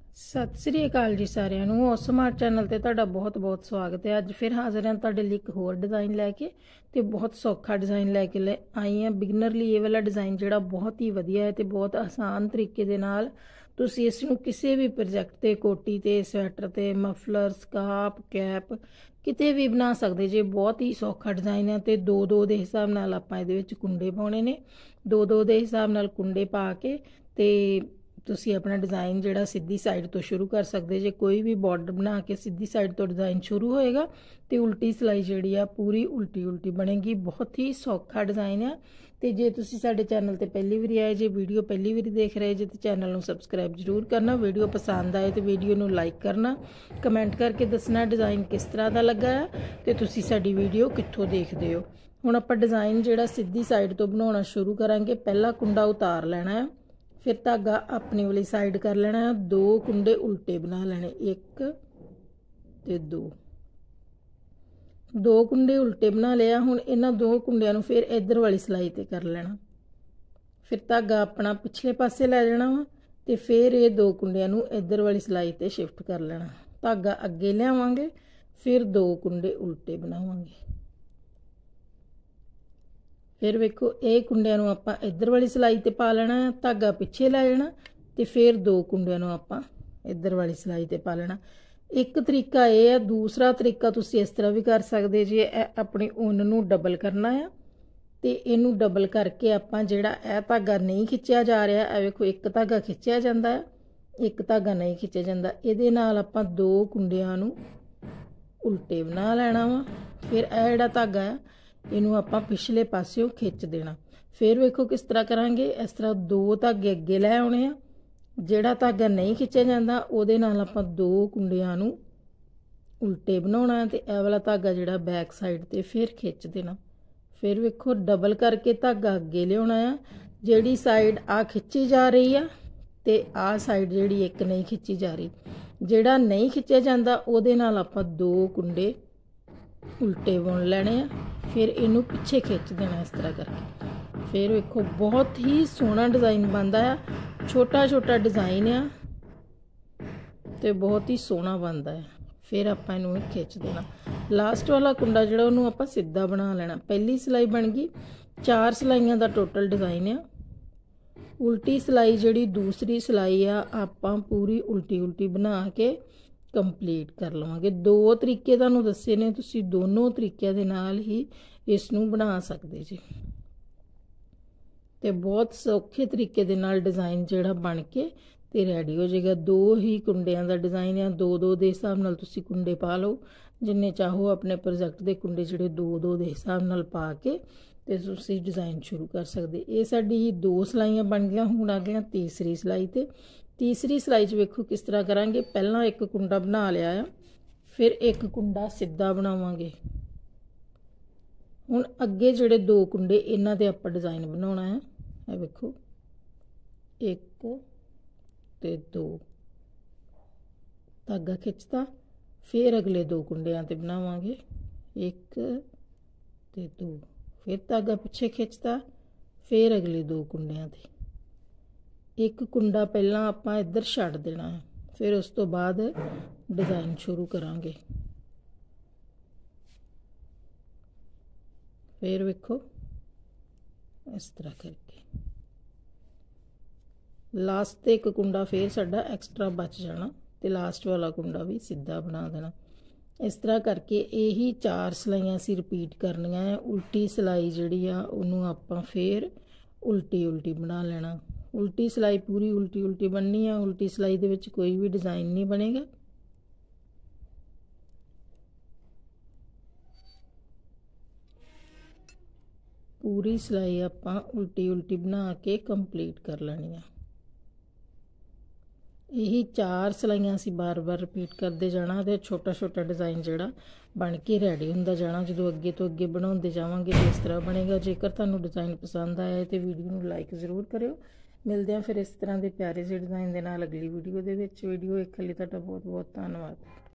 ਸਤਿ ਸ੍ਰੀ ਅਕਾਲ ਜੀ ਸਾਰਿਆਂ ਨੂੰ। ਉਸ ਸਮਾਰਟ ਚੈਨਲ ਤੇ ਤੁਹਾਡਾ ਬਹੁਤ-ਬਹੁਤ ਸਵਾਗਤ ਹੈ। ਅੱਜ ਫਿਰ ਹਾਜ਼ਰ ਹਾਂ ਤੁਹਾਡੇ ਲਈ ਇੱਕ ਹੋਰ ਡਿਜ਼ਾਈਨ ਲੈ ਕੇ ਤੇ ਬਹੁਤ ਸੌਖਾ ਡਿਜ਼ਾਈਨ ਲੈ ਕੇ ਆਈ ਹਾਂ। ਬਿਗਨਰ ਲਈ ਇਹ ਵਾਲਾ ਡਿਜ਼ਾਈਨ ਜਿਹੜਾ ਬਹੁਤ ਹੀ ਵਧੀਆ ਹੈ ਤੇ ਬਹੁਤ ਆਸਾਨ ਤਰੀਕੇ ਦੇ ਨਾਲ ਤੁਸੀਂ ਇਸ ਨੂੰ ਕਿਸੇ ਵੀ ਪ੍ਰੋਜੈਕਟ ਤੇ, ਕੋਟੀ ਤੇ, ਸਵੈਟਰ ਤੇ, ਮਫਲਰ, ਸਕਾਰਫ, ਕੈਪ ਕਿਤੇ ਵੀ ਬਣਾ ਸਕਦੇ ਜੇ। ਬਹੁਤ ਹੀ ਸੌਖਾ ਡਿਜ਼ਾਈਨ ਹੈ ਤੇ 2-2 ਦੇ ਹਿਸਾਬ ਨਾਲ ਆਪਾਂ ਇਹਦੇ ਵਿੱਚ ਕੁੰਡੇ ਪਾਉਣੇ ਨੇ। 2-2 ਦੇ ਹਿਸਾਬ ਨਾਲ ਕੁੰਡੇ ਪਾ ਕੇ ਤੇ ਤੁਸੀਂ ਆਪਣਾ ਡਿਜ਼ਾਈਨ ਜਿਹੜਾ ਸਿੱਧੀ ਸਾਈਡ ਤੋਂ ਸ਼ੁਰੂ ਕਰ ਸਕਦੇ ਜੇ। ਕੋਈ ਵੀ ਬਾਰਡਰ ਬਣਾ ਕੇ ਸਿੱਧੀ ਸਾਈਡ ਤੋਂ ਡਿਜ਼ਾਈਨ ਸ਼ੁਰੂ ਹੋਏਗਾ ਤੇ ਉਲਟੀ ਸਿਲਾਈ ਜਿਹੜੀ ਆ ਪੂਰੀ ਉਲਟੀ ਬਣੇਗੀ। ਬਹੁਤ ਹੀ ਸੌਖਾ ਡਿਜ਼ਾਈਨ ਆ। ਤੇ ਜੇ ਤੁਸੀਂ ਸਾਡੇ ਚੈਨਲ ਤੇ ਪਹਿਲੀ ਵਾਰੀ ਆਏ ਜੇ, ਵੀਡੀਓ ਪਹਿਲੀ ਵਾਰੀ ਦੇਖ ਰਹੇ ਜੇ, ਤੇ ਚੈਨਲ ਨੂੰ ਸਬਸਕ੍ਰਾਈਬ ਜ਼ਰੂਰ ਕਰਨਾ। ਵੀਡੀਓ ਪਸੰਦ ਆਏ ਤੇ ਵੀਡੀਓ ਨੂੰ ਲਾਈਕ ਕਰਨਾ, ਕਮੈਂਟ ਕਰਕੇ ਦੱਸਣਾ ਡਿਜ਼ਾਈਨ ਕਿਸ ਤਰ੍ਹਾਂ ਦਾ ਲੱਗਾ ਆ ਤੇ ਤੁਸੀਂ ਸਾਡੀ ਵੀਡੀਓ ਕਿੱਥੋਂ ਦੇਖਦੇ ਹੋ। ਹੁਣ ਆਪਾਂ ਡਿਜ਼ਾਈਨ ਜਿਹੜਾ ਸਿੱਧੀ ਸਾਈਡ ਤੋਂ ਬਣਾਉਣਾ ਸ਼ੁਰੂ ਕਰਾਂਗੇ। ਪਹਿਲਾ ਕੁੰਡਾ ਉਤਾਰ ਲੈਣਾ ਹੈ, ਫਿਰ धागा अपनी वाली साइड कर लेना है। 2 कुंडे उल्टे बना लेने, 1 ते 2 कुंडे उल्टे बना लिया। हुण इन्हां 2 कुंडियां नूं फिर इधर वाली सिलाई ते कर लेना। फिर धागा अपना पिछले पासे लै जाना वा ते फिर ये 2 कुंडियां नूं इधर वाली सिलाई ते शिफ्ट कर लेना। धागा अगे लियावांगे, फिर 2 कुंडे उल्टे बनावांगे। फिर वेखो ये कुंडियां नूं आपां इधर वाली सिलाई ते पा लेना है, धागा पिछे लै जाना ते फिर 2 कुंडियां नूं आपां इधर वाली सिलाई ते पा लेना। एक तरीका ये है, दूसरा तरीका तुसीं इस तरह भी कर सकदे जे। अपनी ऊन नूं डबल करना है ते इहनूं डबल करके आपां जिहड़ा यह धागा नहीं खिच्चिया जा रहा है, वेखो एक धागा खिच्चिया जांदा है, एक धागा नहीं खिच्चिया जांदा। इहदे नाल आपां 2 कुंडियां नूं उल्टे बना लेना वा। फिर यह जिहड़ा धागा है इनू आपां पिछले पासियों खिच देना। फिर वेखो किस तरह करांगे। इस तरह 2 धागे अगे लै आउणे आ, जिहड़ा धागा नहीं खिच्चिया जांदा उहदे नाल आपां 2 कुंडियां नूं उल्टे बनाउणा ते इह वाला धागा जिहड़ा बैक साइड ते फिर खिच देना। फिर वेखो डबल करके धागा अगे लियाउणा आ। जिहड़ी साइड आ खिच्ची जा रही आ ते आ साइड जिहड़ी एक नहीं खिच्ची जा रही, जिहड़ा नहीं खिच्चिया जांदा उहदे नाल आपां 2 कुंडे उल्टे बुन लेने आ। फिर इनू पिछे खिच देना इस तरह करके। फिर वेखो बहुत ही सोहना डिज़ाइन बनता है। छोटा छोटा डिज़ाइन आ ते बहुत ही सोहना बनता है। फिर आपां इनू खिच देना। लास्ट वाला कुंडा जिहड़ा उहनूं आपां सीधा बना लेना। पहली सिलाई बन गई। 4 सिलाइयां दा टोटल डिज़ाइन आ। उल्टी सिलाई जिहड़ी दूसरी सिलाई आ आपां पूरी उल्टी बना के कंप्लीट कर लवांगे। 2 तरीके तुहानूं दस्से ने, तुसीं दोनों तरीकिਆਂ ਦੇ ਨਾਲ ही इस नूं बना सकदे जी। ते बहुत सौखे तरीके दे नाल डिज़ाइन जिहड़ा बन के ते रेडी हो जाएगा। 2 ही कुंडियां दा डिज़ाइन है। 2-2 दे हिसाब नाल तुसीं कुंडे पा लो, जिन्ने चाहो अपने प्रोजेक्ट दे कुंडे जिहड़े 2-2 दे हिसाब नाल पा के ते तुसीं डिज़ाइन शुरू कर सकदे। ये साडी 2 सिलाइयां बन गईयां। हुण आ गईयां तीसरी सिलाई ते। तीसरी सिलाई च वेखो किस तरह करांगे। पहला एक कुंडा बना लिया है, फिर एक कुंडा सीधा बनावांगे। हुण अगे जिहड़े 2 कुंडे इन्हां दे आपां डिज़ाइन बनाउणा है। ये वेखो 1 ते 2 धागा खिचता, फिर अगले 2 कुंडियां ते बनावांगे 1 ते 2, फिर धागा पिछे खिचता, फिर अगले 2 कुंडियां ते। एक कुंडा पहला आपां इधर छड्ड देना है, फिर उस तो बाद डिज़ाइन शुरू करांगे। फिर वेखो इस तरह करके लास्ट ते एक कुंडा फिर साडा एक्स्ट्रा बच जाना ते लास्ट वाला कुंडा भी सीधा बना देना। इस तरह करके यही 4 सिलाइयां असीं रिपीट करनियां है। उल्टी सिलाई जिहड़ी आ उहनूं आपां फिर उल्टी बना लेना। उल्टी सिलाई पूरी उल्टी बननी है। उल्टी सिलाई दे विच कोई भी डिज़ाइन नहीं बनेगा। पूरी सिलाई आपां उल्टी बना के कंप्लीट कर लेनी है। यही 4 सिलाइयां असीं बार-बार रिपीट करते जाना ते छोटा छोटा डिज़ाइन जिहड़ा बन के रेडी हुंदा जाना। जो अगे तो अगे बनाउंदे जावांगे तो इस तरह बनेगा। जेकर तुहानूं डिज़ाइन पसंद आया तो वीडियो नूं लाइक जरूर करियो। मिलते हैं फिर इस तरह के प्यारे से डिज़ाइन के नाल अगली वीडियो दे विच। वीडियो देखने लई तुहाडा बहुत बहुत धन्नवाद।